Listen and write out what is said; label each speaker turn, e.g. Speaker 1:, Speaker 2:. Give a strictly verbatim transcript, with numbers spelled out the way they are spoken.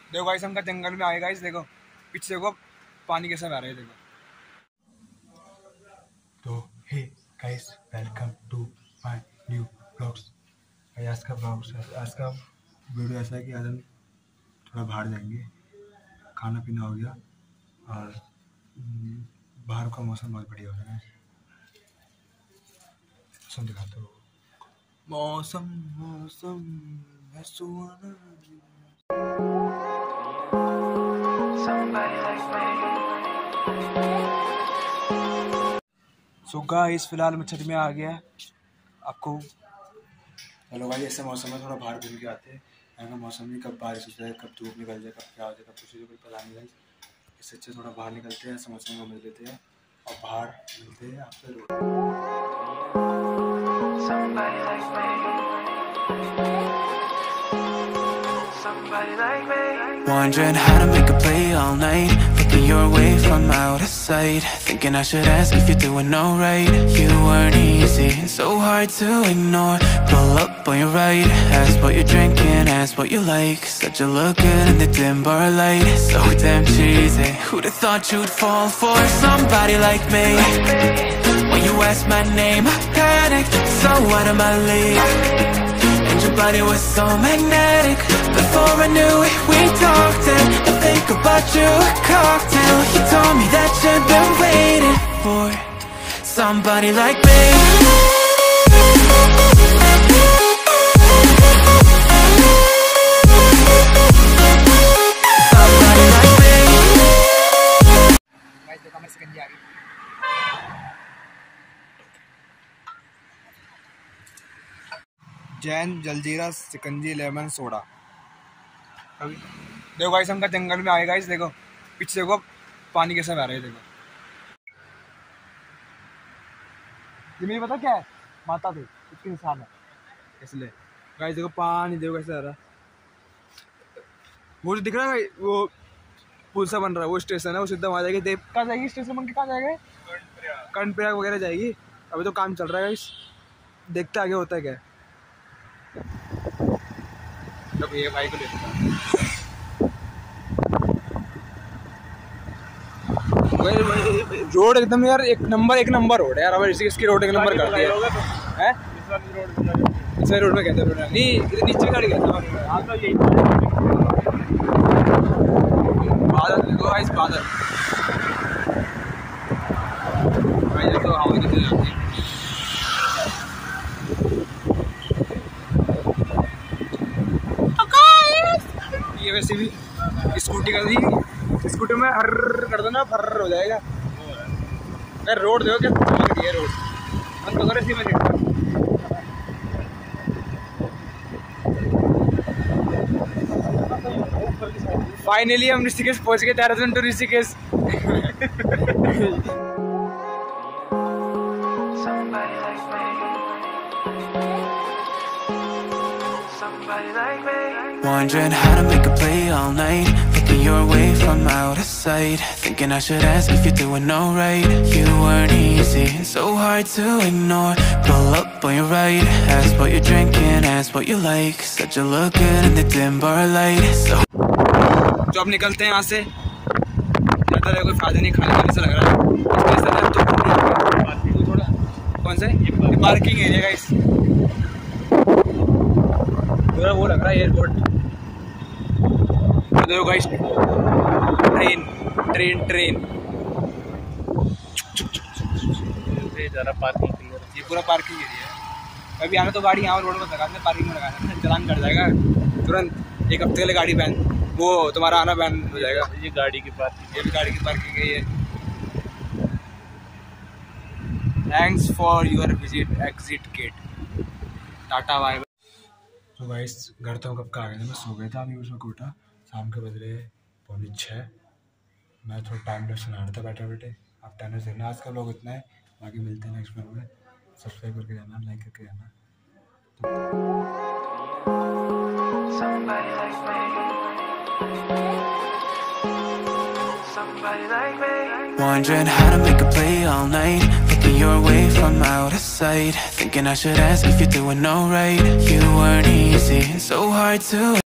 Speaker 1: देखो गाइस हम का जंगल में आए गाइस, देखो पीछे देखो पानी कैसे बह रहा है देखो। तो hey guys, welcome to my new blogs. आज का ब्लॉग्स आज का वीडियो ऐसा है कि आज हम थोड़ा बाहर जाएंगे, खाना पीना हो गया और बाहर का मौसम बहुत बढ़िया हो रहा है। मौसम दिखाते हो, मौसम मौसम है सुहाना। सो गाइस फिलहाल मैं छत में आ गया आपको। हेलो भाई, ऐसा मौसम है, थोड़ा बाहर घूम के आते हैं। यहाँ का मौसम भी कब बारिश हो जाए, कब धूप निकल जाए, कब क्या हो जाए, कब कुछ हो जाए, कोई पता नहीं गाइस। इससे अच्छा थोड़ा बाहर निकलते हैं, ऐसे मौसम को मिल लेते हैं और बाहर मिलते हैं आपसे road.
Speaker 2: Wondering how to make a play all night, looking your way from out of sight, thinking I should ask if you're doing alright. You weren't easy, so hard to ignore. Pull up on your right, ask what you're drinking, ask what you like. Said you look good in the dim bar light, so damn cheesy. Who'd have thought you'd fall for somebody like me? When you asked my name, I panicked, so out of my league. And your body was so magnetic. Before I knew it, we talked and I think about you a cocktail. You told me that you've been waiting for somebody like me. Somebody like me.
Speaker 1: Guys देखो हमारी सिकंजी आ गई। जैन जलजीरा सिकंजी lemon soda. अभी देखो guys हम का जंगल में आए गाइस, देखो पीछे देखो पानी कैसे बह रहा है देखो। ये मुझे पता क्या है, माता थी उसकी निशान है, इसलिए गाइस देखो पानी देखो कैसे आ रहा है। वो जो दिख रहा है वो पुल सा बन रहा है, वो स्टेशन है, वो सीधा वहाँ जाएगी। देव कहाँ जाएगी स्टेशन बन के, कहाँ जाएगा कर्णप्रयाग वगैरह जाएगी। अभी तो काम चल रहा है गाइस, देखते आगे होता है क्या। तो ये भाई को लेते रोड एकदम यार एक नंबर एक नंबर रोड है यार। हमारे ऋषिकेश की रोड एक नंबर करती है हैं। इस रोड में कहते हैं नहीं, इधर नीचे गाड़ी कहते हैं। हां तो यही बादल देखो गाइस, बादल भाई देखो हवा कितनी जाती है। ये वैसे भी स्कूटी कर दी, स्कूटी में हर कर दो ना, फर्र हो जाएगा यार। रोड देखो क्या चमक रही है रोड, हम तो घर इसी में देखते हैं। फाइनली हम ऋषिकेश पहुंच गए। Dehradun to Rishikesh.
Speaker 2: Wondering how to make a play all night, looking your way from out of sight, thinking I should ask if you're doing alright. You weren't easy, so hard to ignore. Pull up on your right, ask what you're drinking, ask what you like. Said you look good in the dim bar light, so
Speaker 1: तो अब निकलते हैं यहाँ से। ज़्यादा कोई फायदा नहीं, खाने वाले से लग रहा है तो थोड़ा कौन सा है पार्किंग एरिया का, इस पूरा वो लग रहा है एयरपोर्ट। तो देखो गाइस ट्रेन ट्रेन ट्रेन ज़रा पार्किंग क्लियर, ये पूरा पार्किंग एरिया है। अभी आना तो गाड़ी यहाँ रोड पर लगा, पार्किंग में लगाना, चलान कट जाएगा तुरंत। एक हफ्ते के लिए गाड़ी बैन, वो तुम्हारा आना बैन हो जाएगा। ये गाड़ी की पार्किंग, ये भी गाड़ी की पार्किंग है ये। Thanks for your visit exit gate, tata bye. तो गाइस घर तो कब का आ गया था, मैं सो गया था, अभी उसमें उठा शाम के बज रहे पौने छः। मैं थोड़ा टाइम लैप्स सुना रहा था बैठे बैठे। आप टाइम देखना, आज का लोग इतना है, बाकी मिलते हैं नेक्स्ट ब्लॉग में। सब्सक्राइब करके जाना, लाइक करके जाना।
Speaker 2: Wondering how to make a play all night, looking your way from out of sight, thinking I should ask if you're doing alright. You weren't easy, so hard to